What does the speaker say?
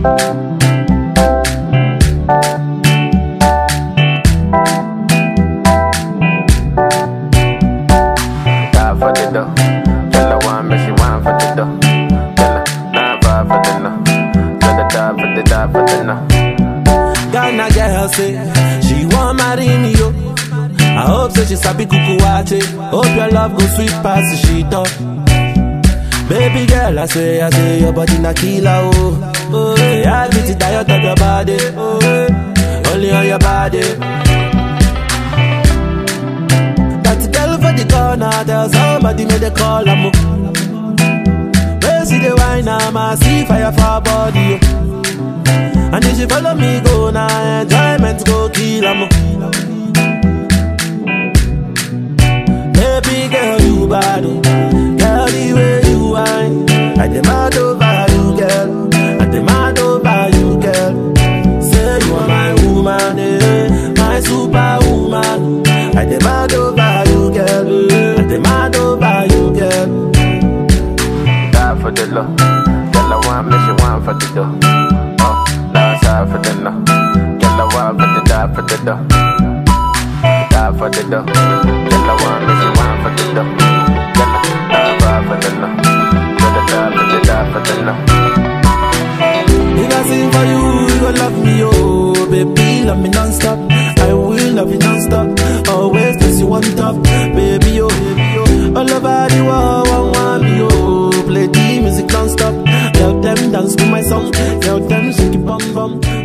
For the dough, tell her one, but she want for the dough. Tell her nah for the no. Tell her die for the no. Ghana girl say she want marry me yo. I hope so she sabi kuku wache. Hope your love go sweet past the sheet up. Baby girl, I say your body na killer oh. Oh, yeah, I get it tired of your body. Oh, only on your body. For the corner, tell somebody make the call I'm where see the wine, I see fire for her body and if she follow me go now, enjoyment go kill I'm baby girl, you bad girl, the way you whine I demand over you, girl I demand over you, girl say you are my woman, my superwoman I demand over you, girl. I demand over you, girl. Die for the love. Tell her one, but she want for the dough. Oh, now it's hard for the no. Tell her one, but the die for the dough. Die for the dough. Tell her one, but she want for the dough. Tell her die for the no. Tell her die for the no. If I sing for you, you gon' love me, oh baby, love me non-stop. I will love you non-stop. Always place you on top, baby, oh, baby, oh. All over the world, want me, oh. Play the music non-stop. Tell them dance to my song. Tell them shake it bum bum.